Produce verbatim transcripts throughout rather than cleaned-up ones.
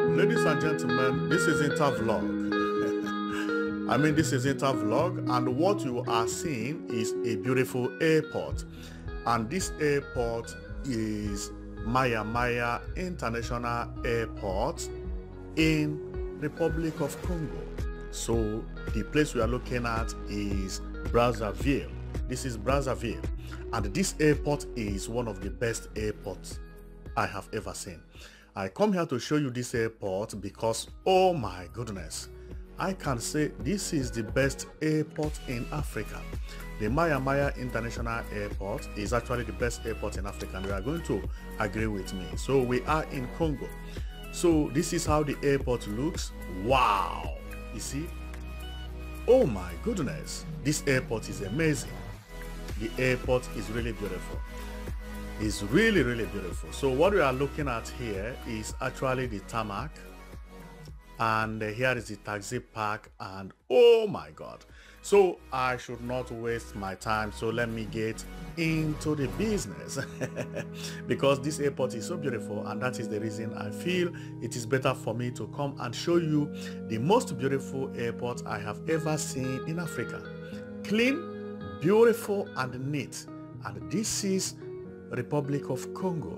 Ladies and gentlemen, this is Intervlog. I mean, this is Intervlog, and what you are seeing is a beautiful airport. And this airport is Maya Maya International Airport in Republic of Congo. So the place we are looking at is Brazzaville. This is Brazzaville, and this airport is one of the best airports I have ever seen. I come here to show you this airport because, oh my goodness, I can say this is the best airport in Africa. The Maya Maya International Airport is actually the best airport in Africa, and you are going to agree with me. So we are in Congo. So this is how the airport looks. Wow! You see? Oh my goodness, this airport is amazing. The airport is really beautiful. It's really, really beautiful. So what we are looking at here is actually the tarmac. And here is the taxi park, and oh my god. So I should not waste my time, so let me get into the business because this airport is so beautiful, and that is the reason I feel it is better for me to come and show you the most beautiful airport I have ever seen in Africa. Clean, beautiful and neat, and this is Republic of Congo.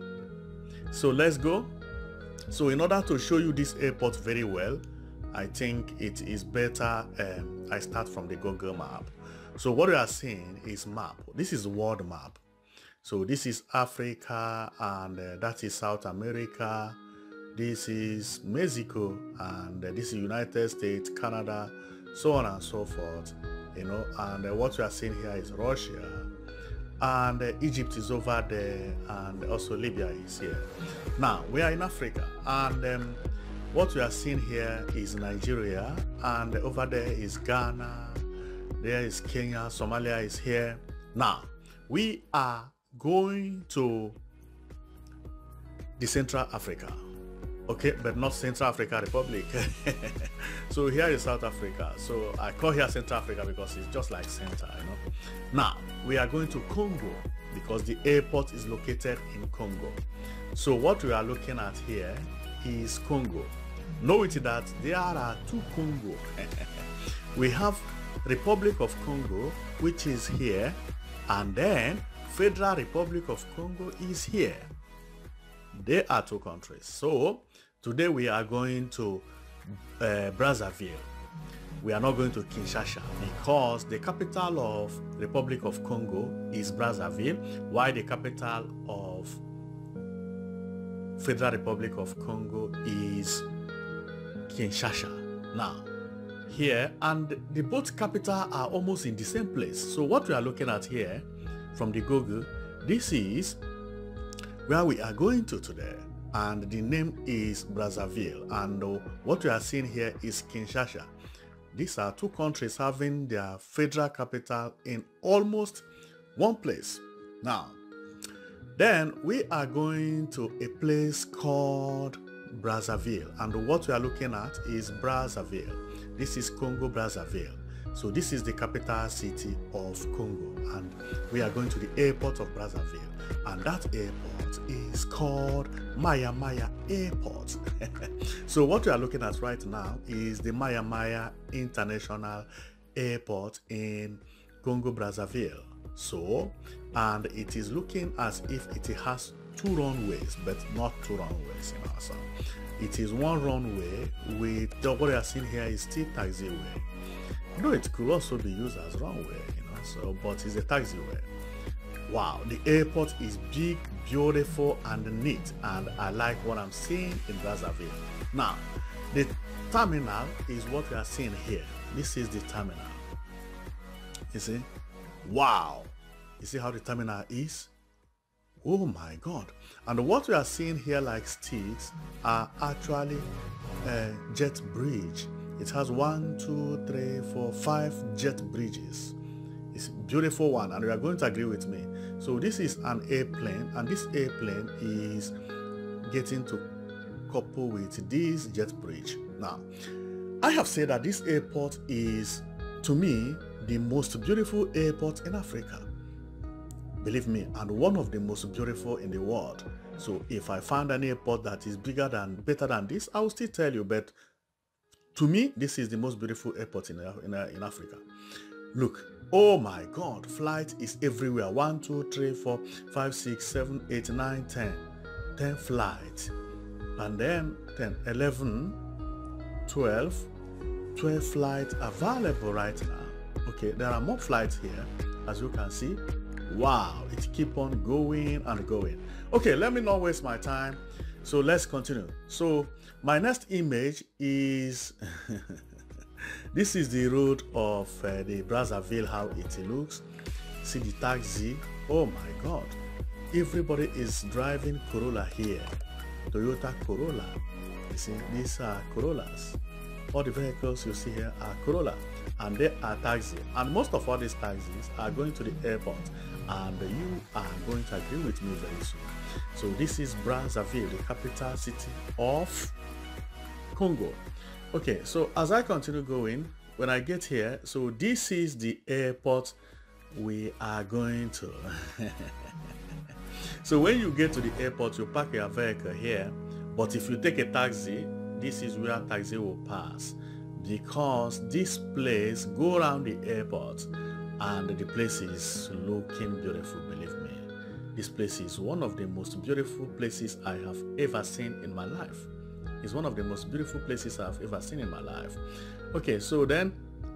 So let's go. So in order to show you this airport very well, I think it is better um, I start from the Google map. So what we are seeing is map. This is world map. So this is Africa, and uh, that is South America. This is Mexico, and uh, this is United States, Canada, so on and so forth. You know, and uh, what we are seeing here is Russia. And uh, Egypt is over there, and also Libya is here. Now we are in Africa, and um, what we are seeing here is Nigeria, and over there is Ghana, there is Kenya, Somalia is here. Now we are going to the Central Africa, okay, but not Central Africa Republic. So here is South Africa. So I call here Central Africa because it's just like center, you know. Now we are going to Congo because the airport is located in Congo. So what we are looking at here is Congo. Note that there are two Congo. We have Republic of Congo, which is here, and then Federal Republic of Congo is here. They are two countries. So today we are going to uh, Brazzaville. We are not going to Kinshasa because the capital of Republic of Congo is Brazzaville, while the capital of Federal Republic of Congo is Kinshasa. Now here, and the both capital are almost in the same place. So what we are looking at here from the Google, this is where we are going to today, and the name is Brazzaville, and uh, what we are seeing here is Kinshasa. These are two countries having their federal capital in almost one place. Now then we are going to a place called Brazzaville, and what we are looking at is Brazzaville. This is Congo Brazzaville. So this is the capital city of Congo, and we are going to the airport of Brazzaville, and that airport is called Maya Maya Airport. So what we are looking at right now is the Maya Maya International Airport in Congo Brazzaville. So, and it is looking as if it has two runways, but not two runways, you know. So it is one runway with what we are seeing here is still taxiway. You know, it could also be used as runway, you know, so, but it's a taxiway. Wow, the airport is big, beautiful, and neat, and I like what I'm seeing in Brazzaville. Now, the terminal is what we are seeing here. This is the terminal. You see? Wow. You see how the terminal is? Oh my God. And what we are seeing here like sticks are actually a jet bridge. It has one, two, three, four, five jet bridges. It's a beautiful one, and you are going to agree with me. So this is an airplane, and this airplane is getting to couple with this jet bridge. Now, I have said that this airport is, to me, the most beautiful airport in Africa. Believe me, and one of the most beautiful in the world. So if I find an airport that is bigger than, better than this, I will still tell you. But to me, this is the most beautiful airport in, in, in Africa. Look, oh my God, flight is everywhere. One, two, three, four, five, six, seven, eight, nine, ten. ten flights. And then ten, eleven, twelve, twelve flights available right now. Okay, there are more flights here, as you can see. Wow, it keep on going and going. Okay, let me not waste my time. So let's continue. So my next image is this is the road of uh, the Brazzaville, how it looks. See the taxi. Oh my God, everybody is driving Corolla here. Toyota Corolla. You see, these are Corollas. All the vehicles you see here are Corolla, and they are taxi. And most of all these taxis are going to the airport, and you are going to agree with me very soon. So this is Brazzaville, the capital city of Congo. Okay, so as I continue going, when I get here, so this is the airport we are going to. So when you get to the airport, you park your vehicle here, but if you take a taxi, this is where taxi will pass, because this place go around the airport and the place is looking beautiful. Believe me, this place is one of the most beautiful places I have ever seen in my life. It's one of the most beautiful places I've ever seen in my life. Okay, so then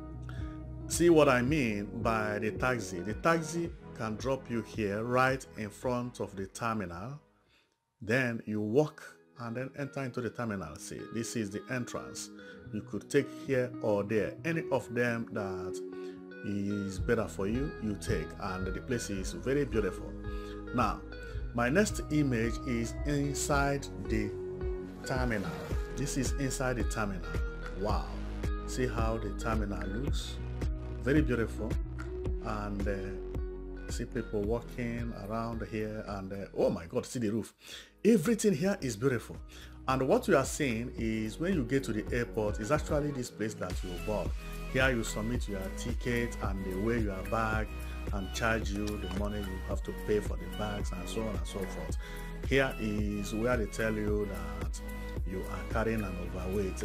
see what I mean by the taxi. The taxi can drop you here right in front of the terminal. Then you walk and then enter into the terminal. See, this is the entrance. You could take here or there. Any of them that is better for you, you take. And the place is very beautiful. Now, my next image is inside the terminal. This is inside the terminal. Wow. See how the terminal looks? Very beautiful. And uh, see people walking around here, and uh, oh my God, see the roof. Everything here is beautiful. And what you are seeing is when you get to the airport, is actually this place that you bought. Here you submit your ticket and they weigh your bag and charge you the money you have to pay for the bags and so on and so forth. Here is where they tell you that you are carrying an overweight.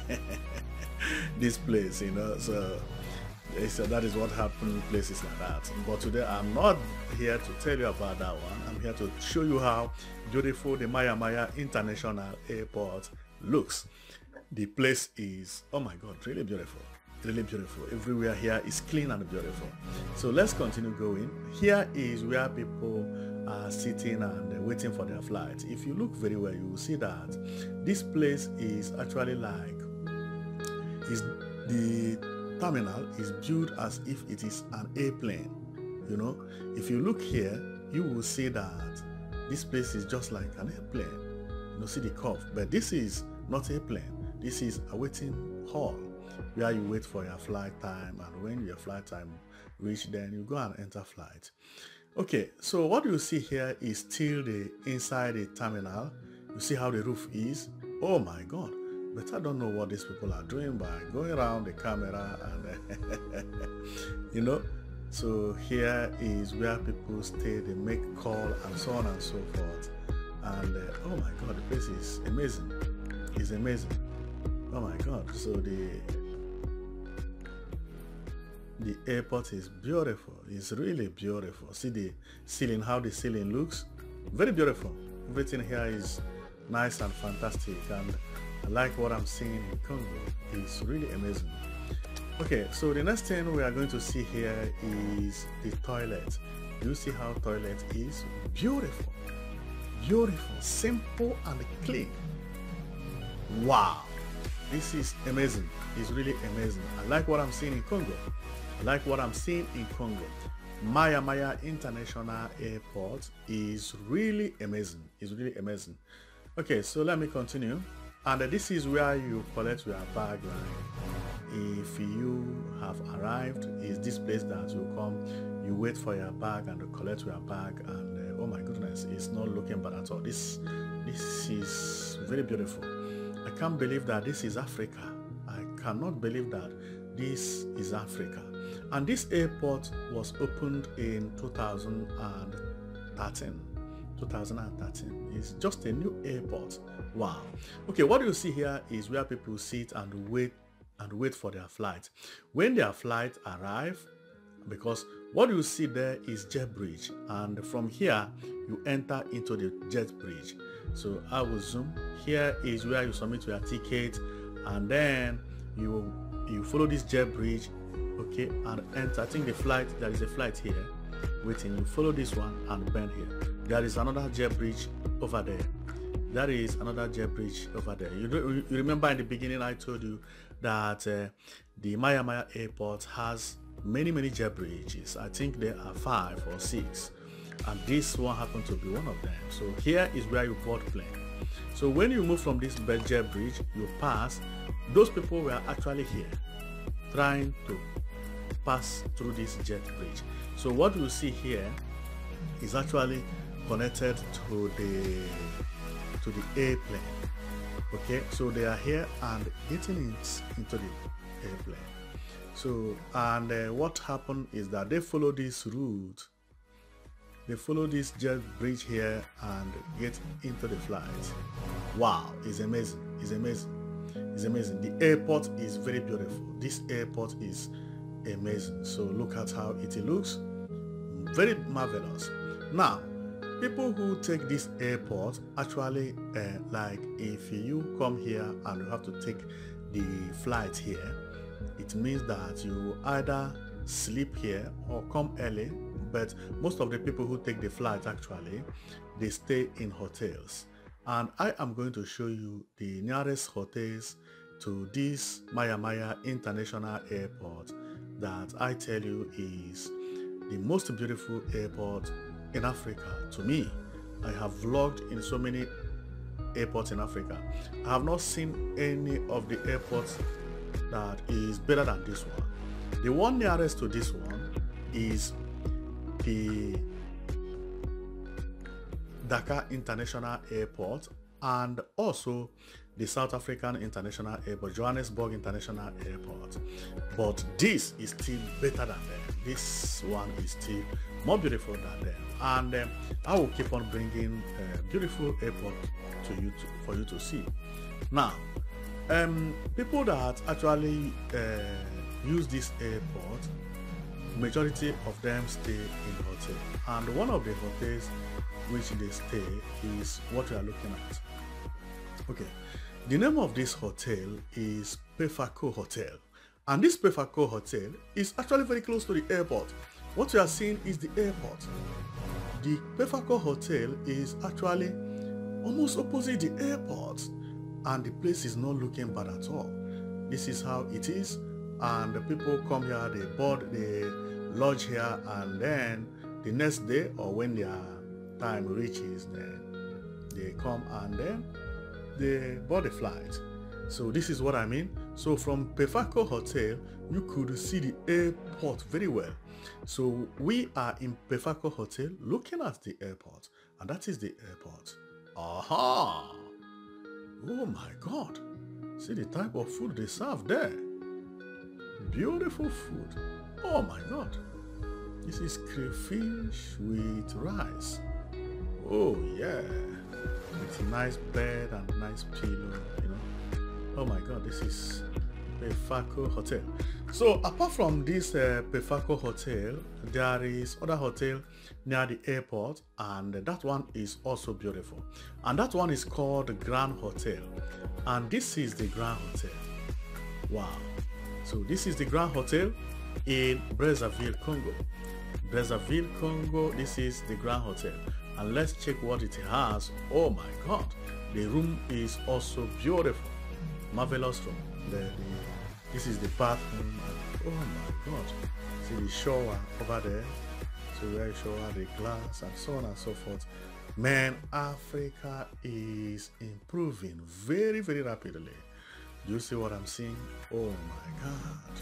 This place, you know, so So that is what happened in places like that. But today I'm not here to tell you about that one. I'm here to show you how beautiful the Maya Maya International Airport looks. The place is, oh my God, really beautiful. Really beautiful. Everywhere here is clean and beautiful. So let's continue going. Here is where people are sitting and waiting for their flight. If you look very well, you will see that this place is actually like, is the terminal is built as if it is an airplane. You know, if you look here, you will see that this place is just like an airplane. You know, see the curve, but this is not airplane. This is a waiting hall where you wait for your flight time, and when your flight time reach, then you go and enter flight. Okay, so what you see here is still the inside the terminal. You see how the roof is. Oh my God. But I don't know what these people are doing by going around the camera and you know. So here is where people stay, they make call and so on and so forth. And uh, oh my God, the place is amazing. It's amazing. Oh my God. So the the airport is beautiful. It's really beautiful. See the ceiling, how the ceiling looks. Very beautiful. Everything here is nice and fantastic, and I like what I'm seeing in Congo. It's really amazing. Okay, so the next thing we are going to see here is the toilet. You see how toilet is? Beautiful. Beautiful, simple and clean. Wow. This is amazing. It's really amazing. I like what I'm seeing in Congo. I like what I'm seeing in Congo. Maya Maya International Airport is really amazing. It's really amazing. Okay, so let me continue. And this is where you collect your bag. Like, if you have arrived, is this place that you come, you wait for your bag and you collect your bag, and uh, oh my goodness, it's not looking bad at all. This, this is very beautiful. I can't believe that this is Africa. I cannot believe that this is Africa. And this airport was opened in two thousand thirteen. two thousand thirteen. It's just a new airport. Wow. Okay, what you see here is where people sit and wait and wait for their flight. When their flight arrive, because what you see there is jet bridge, and from here you enter into the jet bridge. So I will zoom. Here is where you submit your ticket, and then you you follow this jet bridge, okay, and enter. I think the flight, there is a flight here waiting. You follow this one and bend here. There is another jet bridge over there. There is another jet bridge over there. You, do, you remember in the beginning I told you that uh, the Maya Maya airport has many many jet bridges. I think there are five or six, and this one happened to be one of them. So here is where you board plane. So when you move from this jet bridge, you pass. Those people were actually here trying to pass through this jet bridge. So what you see here is actually connected to the to the airplane. Okay, so they are here and getting it into the airplane. So, and uh, what happened is that they follow this route. They follow this jet bridge here and get into the flight. Wow, it's amazing. It's amazing. It's amazing. The airport is very beautiful. This airport is amazing. So look at how it looks. Very marvelous. Now, people who take this airport actually, uh, like if you come here and you have to take the flight here, it means that you either sleep here or come early. But most of the people who take the flight actually, they stay in hotels. And I am going to show you the nearest hotels to this Maya Maya International Airport that I tell you is the most beautiful airport in Africa to me. I have vlogged in so many airports in Africa. I have not seen any of the airports that is better than this one. The one nearest to this one is the Dakar International Airport, and also the South African International Airport, Johannesburg International Airport. But this is still better than them. This one is still more beautiful than them. And um, I will keep on bringing uh, beautiful airport to you to, for you to see. Now, um, people that actually uh, use this airport, majority of them stay in hotel, and one of the hotels which they stay is what we are looking at. Okay, the name of this hotel is Pefaco Hotel, and this Pefaco Hotel is actually very close to the airport. What you are seeing is the airport. The Pefaco Hotel is actually almost opposite the airport, and the place is not looking bad at all. This is how it is, and the people come here, they board, they lodge here, and then the next day or when their time reaches, then they come and then they board a flight. So this is what I mean. So from Pefaco Hotel, you could see the airport very well. So we are in Pefaco Hotel looking at the airport, and that is the airport. Aha! Oh my God! See the type of food they serve there. Beautiful food. Oh my God! This is crayfish with rice. Oh yeah, with a nice bed and nice pillow, you know. Oh my God, this is Pefaco Hotel. So apart from this uh, Pefaco Hotel, there is other hotel near the airport, and that one is also beautiful. And that one is called the Grand Hotel. And this is the Grand Hotel. Wow. So this is the Grand Hotel in Brazzaville, Congo. Brazzaville, Congo, this is the Grand Hotel. And let's check what it has. Oh my God, the room is also beautiful. Marvelous room. The, the, this is the bathroom. Oh my God, see the shower over there. So where you shower, the glass, and so on and so forth. Man, Africa is improving very, very rapidly. Do you see what I'm seeing? Oh my God.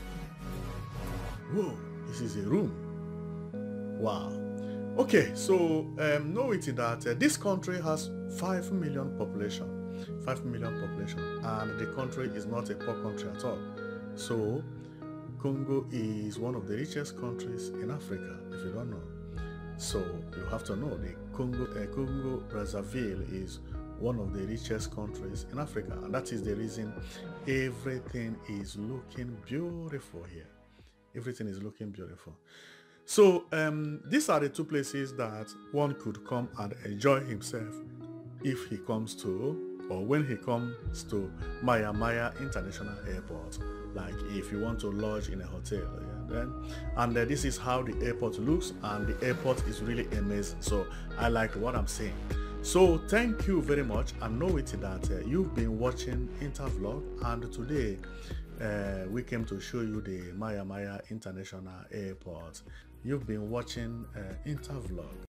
Whoa, this is a room. Wow. Okay, so um, know it that uh, this country has five million population, five million population, and the country is not a poor country at all. So Congo is one of the richest countries in Africa, if you don't know. So you have to know the Congo, uh, Congo Brazzaville is one of the richest countries in Africa, and that is the reason everything is looking beautiful here. Everything is looking beautiful. So um, these are the two places that one could come and enjoy himself if he comes to, or when he comes to Maya Maya International Airport. Like if you want to lodge in a hotel, yeah, then and uh, this is how the airport looks, and the airport is really amazing. So I like what I'm saying. So thank you very much. I know it that uh, you've been watching Intervlog, and today uh, we came to show you the Maya Maya International Airport. You've been watching uh, Intervlog.